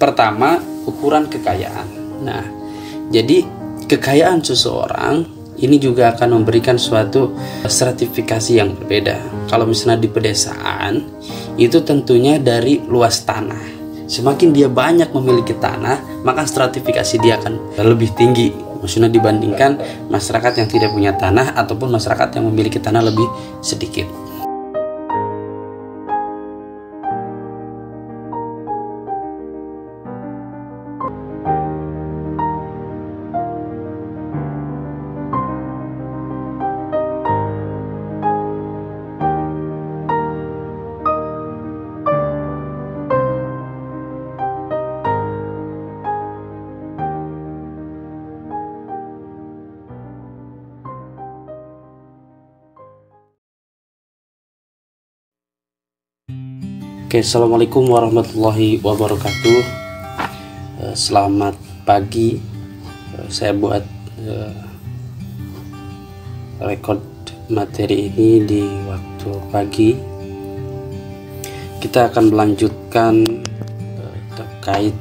Pertama, ukuran kekayaan. Nah, jadi kekayaan seseorang ini juga akan memberikan suatu stratifikasi yang berbeda. Kalau misalnya di pedesaan, itu tentunya dari luas tanah. Semakin dia banyak memiliki tanah, maka stratifikasi dia akan lebih tinggi, maksudnya dibandingkan masyarakat yang tidak punya tanah ataupun masyarakat yang memiliki tanah lebih sedikit. Oke, assalamualaikum warahmatullahi wabarakatuh. Selamat pagi. Saya buat record materi ini di waktu pagi. Kita akan melanjutkan terkait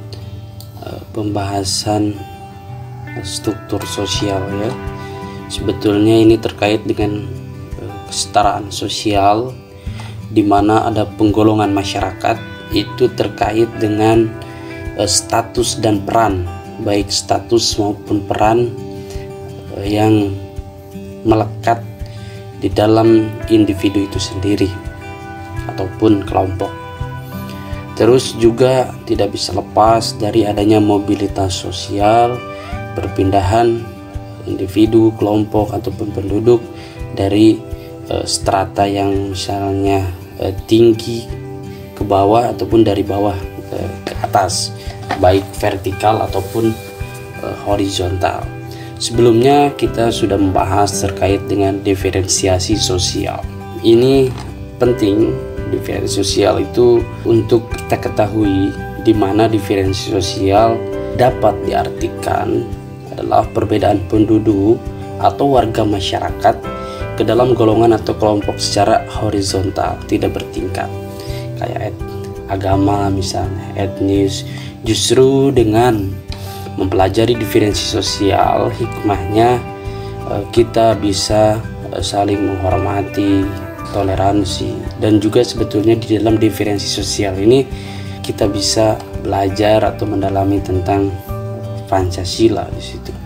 pembahasan struktur sosial ya. Sebetulnya ini terkait dengan kesetaraan sosial, di mana ada penggolongan masyarakat itu terkait dengan status dan peran, baik status maupun peran yang melekat di dalam individu itu sendiri ataupun kelompok. Terus juga tidak bisa lepas dari adanya mobilitas sosial, perpindahan individu, kelompok ataupun penduduk dari strata yang misalnya tinggi ke bawah ataupun dari bawah ke atas, baik vertikal ataupun horizontal. Sebelumnya kita sudah membahas terkait dengan diferensiasi sosial. Ini penting, diferensiasi sosial itu untuk kita ketahui di mana diferensiasi sosial dapat diartikan adalah perbedaan penduduk atau warga masyarakat ke dalam golongan atau kelompok secara horizontal, tidak bertingkat, kayak agama misalnya, etnis. Justru dengan mempelajari diferensiasi sosial, hikmahnya kita bisa saling menghormati, toleransi, dan juga sebetulnya di dalam diferensiasi sosial ini kita bisa belajar atau mendalami tentang Pancasila di situ.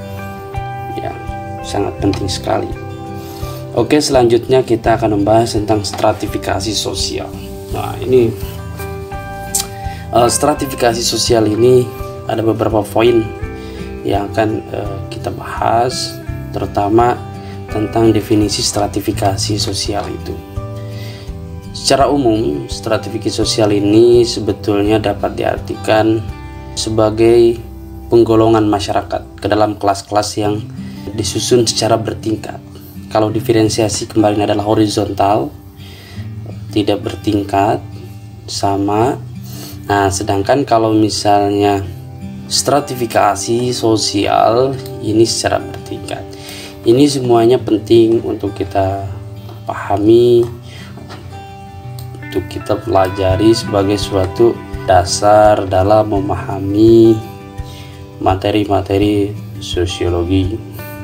Ya, sangat penting sekali. Oke, selanjutnya kita akan membahas tentang stratifikasi sosial. Nah, ini stratifikasi sosial ini ada beberapa poin yang akan kita bahas, terutama tentang definisi stratifikasi sosial itu. Secara umum, stratifikasi sosial ini sebetulnya dapat diartikan sebagai penggolongan masyarakat ke dalam kelas-kelas yang disusun secara bertingkat. Kalau diferensiasi kemarin adalah horizontal, tidak bertingkat, sama. Nah, sedangkan kalau misalnya stratifikasi sosial ini secara bertingkat. Ini semuanya penting untuk kita pahami, untuk kita pelajari sebagai suatu dasar dalam memahami materi-materi sosiologi.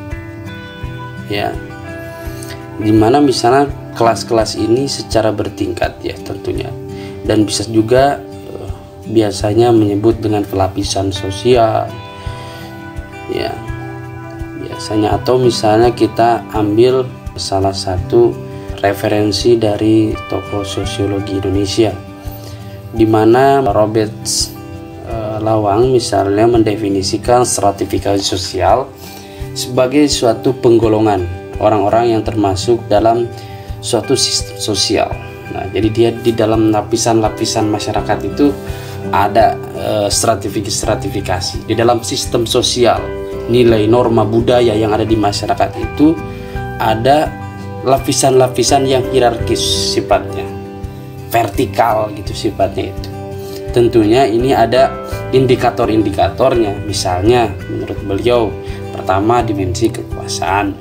Ya. Dimana misalnya kelas-kelas ini secara bertingkat ya tentunya, dan bisa juga biasanya menyebut dengan pelapisan sosial ya biasanya, atau misalnya kita ambil salah satu referensi dari tokoh sosiologi Indonesia, di mana Robert Lawang misalnya mendefinisikan stratifikasi sosial sebagai suatu penggolongan orang-orang yang termasuk dalam suatu sistem sosial. Nah, jadi dia di dalam lapisan-lapisan masyarakat itu ada stratifikasi. Di dalam sistem sosial, nilai norma budaya yang ada di masyarakat itu ada lapisan-lapisan yang hierarkis sifatnya, vertikal gitu sifatnya itu. Tentunya ini ada indikator-indikatornya. Misalnya menurut beliau, pertama dimensi kekuasaan.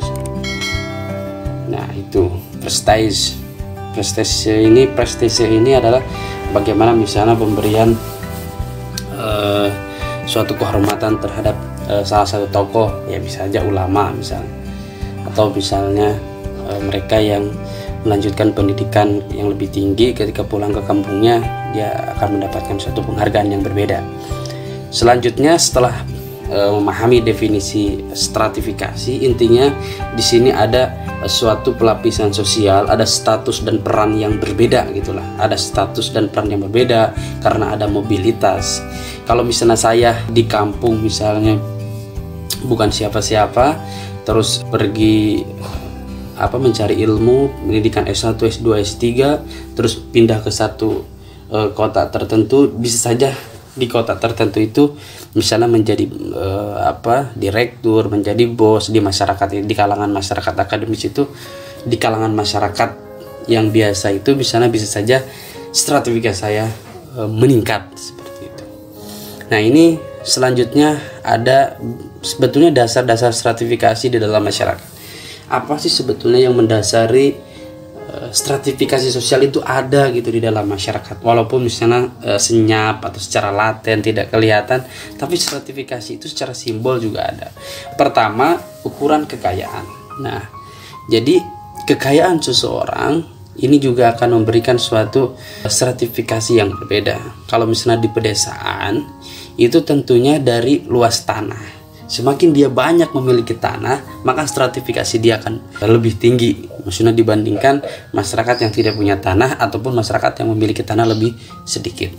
Nah, itu prestise ini adalah bagaimana misalnya pemberian suatu kehormatan terhadap salah satu tokoh, ya bisa saja ulama misalnya, atau misalnya mereka yang melanjutkan pendidikan yang lebih tinggi, ketika pulang ke kampungnya dia akan mendapatkan suatu penghargaan yang berbeda. Selanjutnya, setelah memahami definisi stratifikasi, intinya di sini ada suatu pelapisan sosial, ada status dan peran yang berbeda gitulah. Ada status dan peran yang berbeda karena ada mobilitas. Kalau misalnya saya di kampung misalnya bukan siapa-siapa, terus pergi mencari ilmu, pendidikan S1, S2, S3, terus pindah ke satu kota tertentu, bisa saja di kota tertentu itu misalnya menjadi direktur, menjadi bos di masyarakat, di kalangan masyarakat akademis itu, di kalangan masyarakat yang biasa itu misalnya bisa saja stratifikasi saya meningkat seperti itu. Nah, ini selanjutnya ada sebetulnya dasar-dasar stratifikasi di dalam masyarakat. Apa sih sebetulnya yang mendasari stratifikasi sosial itu ada gitu di dalam masyarakat, walaupun misalnya senyap atau secara laten tidak kelihatan, tapi stratifikasi itu secara simbol juga ada. Pertama, ukuran kekayaan. Nah, jadi kekayaan seseorang ini juga akan memberikan suatu stratifikasi yang berbeda. Kalau misalnya di pedesaan itu tentunya dari luas tanah. Semakin dia banyak memiliki tanah, maka stratifikasi dia akan lebih tinggi, maksudnya dibandingkan masyarakat yang tidak punya tanah ataupun masyarakat yang memiliki tanah lebih sedikit.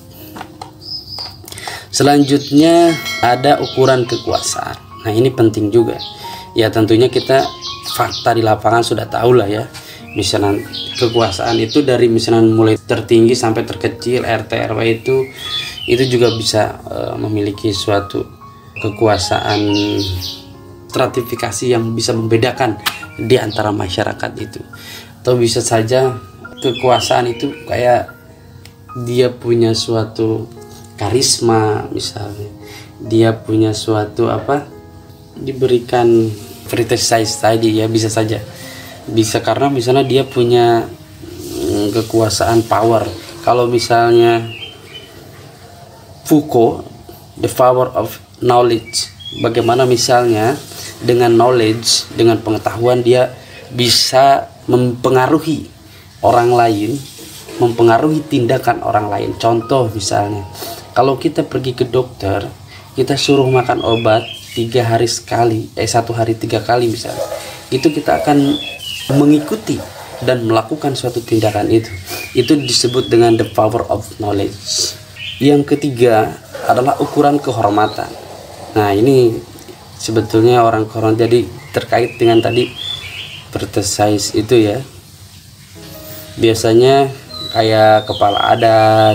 Selanjutnya ada ukuran kekuasaan. Nah, ini penting juga. Ya, tentunya kita fakta di lapangan sudah tahu lah ya. Misalnya kekuasaan itu dari misalnya mulai tertinggi sampai terkecil, RT RW itu juga bisa memiliki suatu kekuasaan stratifikasi yang bisa membedakan di antara masyarakat itu. Atau bisa saja kekuasaan itu kayak dia punya suatu karisma misalnya, dia punya suatu diberikan criticize tadi ya, bisa saja, bisa karena misalnya dia punya kekuasaan power. Kalau misalnya Foucault, the power of knowledge, bagaimana misalnya dengan knowledge, dengan pengetahuan dia bisa mempengaruhi orang lain, mempengaruhi tindakan orang lain. Contoh misalnya, kalau kita pergi ke dokter, kita suruh makan obat 3 hari sekali, 1 hari 3 kali misalnya, itu kita akan mengikuti dan melakukan suatu tindakan itu disebut dengan the power of knowledge. Yang ketiga adalah ukuran kehormatan. Nah, ini sebetulnya orang koron, jadi terkait dengan tadi vertesize itu ya, biasanya kayak kepala adat,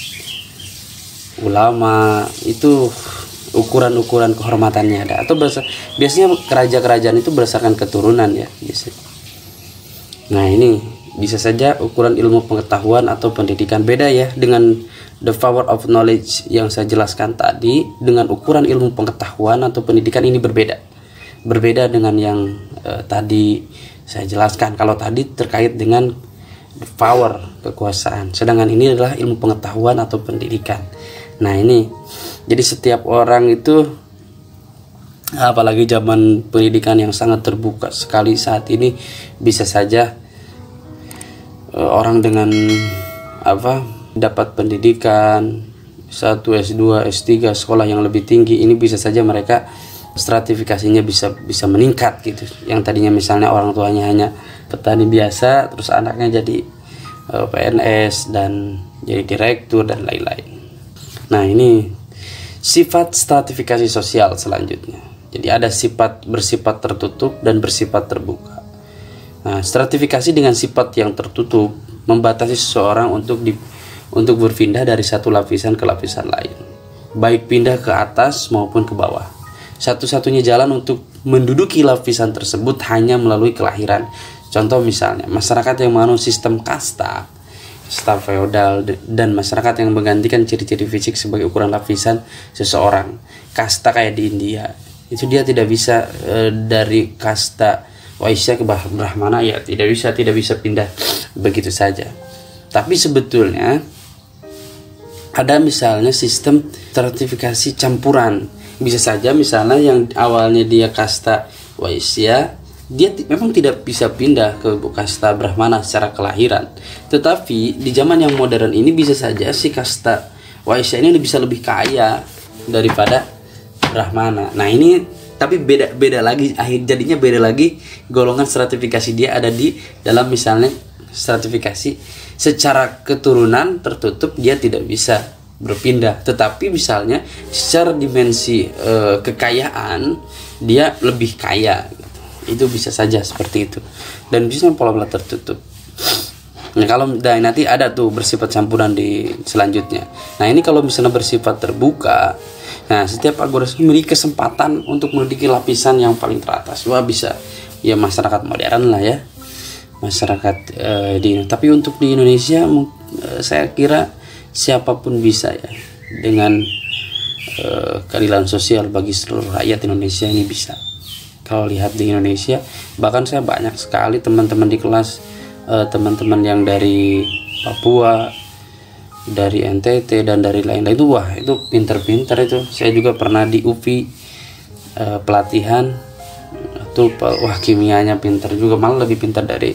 ulama, itu ukuran-ukuran kehormatannya ada. Atau biasanya kerajaan-kerajaan itu berdasarkan keturunan ya biasanya. Nah, ini bisa saja ukuran ilmu pengetahuan atau pendidikan, beda ya dengan the power of knowledge yang saya jelaskan tadi. Dengan ukuran ilmu pengetahuan atau pendidikan ini berbeda dengan yang tadi saya jelaskan. Kalau tadi terkait dengan the power, kekuasaan, sedangkan ini adalah ilmu pengetahuan atau pendidikan. Nah, ini jadi setiap orang itu, apalagi zaman pendidikan yang sangat terbuka sekali saat ini, bisa saja orang dengan dapat pendidikan S1, S2, S3, sekolah yang lebih tinggi, ini bisa saja mereka stratifikasinya bisa meningkat gitu. Yang tadinya misalnya orang tuanya hanya petani biasa, terus anaknya jadi PNS dan jadi direktur dan lain-lain. Nah, ini sifat stratifikasi sosial selanjutnya. Jadi ada bersifat tertutup dan bersifat terbuka. Nah, stratifikasi dengan sifat yang tertutup membatasi seseorang untuk berpindah dari satu lapisan ke lapisan lain, baik pindah ke atas maupun ke bawah. Satu-satunya jalan untuk menduduki lapisan tersebut hanya melalui kelahiran. Contoh misalnya, masyarakat yang menganut sistem kasta feodal, dan masyarakat yang menggantikan ciri-ciri fisik sebagai ukuran lapisan seseorang. Kasta kayak di India, itu dia tidak bisa dari kasta Waisya ke Brahmana, ya tidak bisa pindah begitu saja. Tapi sebetulnya ada misalnya sistem stratifikasi campuran. Bisa saja misalnya yang awalnya dia kasta Waisya, dia memang tidak bisa pindah ke kasta Brahmana secara kelahiran. Tetapi di zaman yang modern ini bisa saja si kasta Waisya ini bisa lebih kaya daripada Brahmana. Nah ini tapi beda lagi, jadinya beda lagi golongan stratifikasi dia ada di dalam misalnya stratifikasi secara keturunan tertutup dia tidak bisa berpindah, tetapi misalnya secara dimensi kekayaan dia lebih kaya gitu. Itu bisa saja seperti itu, dan bisa pola tertutup. Nah kalau nanti ada tuh bersifat campuran di selanjutnya. Nah ini kalau misalnya bersifat terbuka, nah setiap agoras memiliki kesempatan untuk menduduki lapisan yang paling teratas. Wah bisa ya masyarakat modern lah ya, masyarakat tapi untuk di Indonesia saya kira siapapun bisa ya, dengan keadilan sosial bagi seluruh rakyat Indonesia ini bisa. Kalau lihat di Indonesia, bahkan saya banyak sekali teman-teman di kelas, teman-teman yang dari Papua, dari NTT dan dari lain-lain itu, wah itu pinter-pinter itu. Saya juga pernah di UPI pelatihan itu, wah kimianya pinter juga, malah lebih pintar dari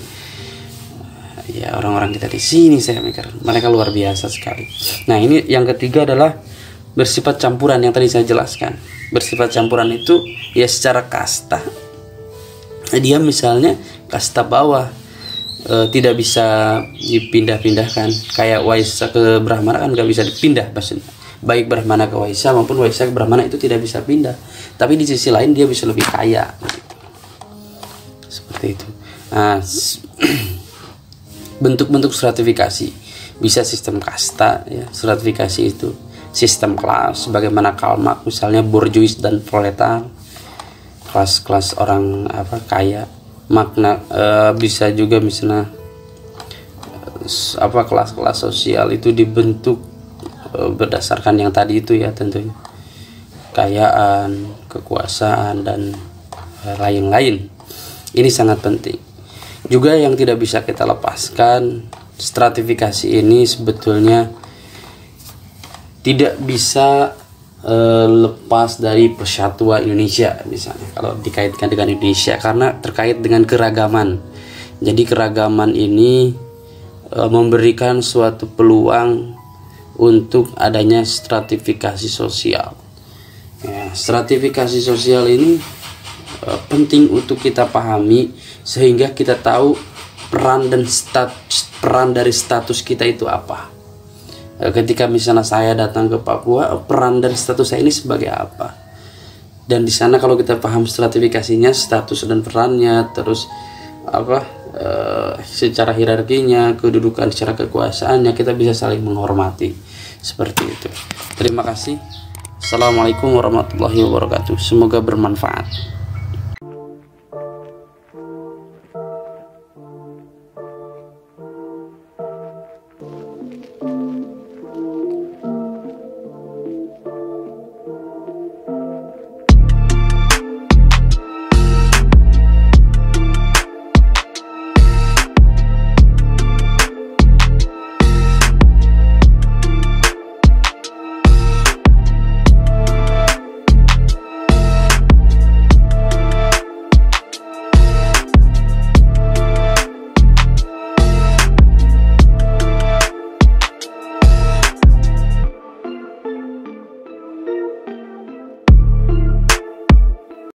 ya orang-orang kita di sini. Saya mikir mereka luar biasa sekali. Nah ini yang ketiga adalah bersifat campuran yang tadi saya jelaskan. Bersifat campuran itu ya secara kasta, dia misalnya kasta bawah tidak bisa dipindah-pindahkan, kayak Waisya ke Brahmana kan nggak bisa dipindah maksudnya, baik Brahmana ke Waisya maupun Waisya ke Brahmana itu tidak bisa pindah. Tapi di sisi lain dia bisa lebih kaya gitu. Seperti itu. Nah bentuk-bentuk stratifikasi bisa sistem kasta ya, stratifikasi itu sistem kelas sebagaimana Karl Marx misalnya bourgeois dan proletar, kelas-kelas orang kaya. Makna bisa juga misalnya kelas-kelas sosial itu dibentuk berdasarkan yang tadi itu ya, tentunya kekayaan, kekuasaan dan lain-lain. Ini sangat penting. Juga yang tidak bisa kita lepaskan, stratifikasi ini sebetulnya tidak bisa lepas dari persatuan Indonesia misalnya, kalau dikaitkan dengan Indonesia, karena terkait dengan keragaman. Jadi keragaman ini memberikan suatu peluang untuk adanya stratifikasi sosial ya. Stratifikasi sosial ini penting untuk kita pahami sehingga kita tahu peran dari status kita itu apa. Ketika misalnya saya datang ke Papua, peran dan status saya ini sebagai apa? Dan di sana kalau kita paham stratifikasinya, status dan perannya, terus secara hierarkinya, kedudukan secara kekuasaannya, kita bisa saling menghormati. Seperti itu. Terima kasih. Assalamualaikum warahmatullahi wabarakatuh. Semoga bermanfaat.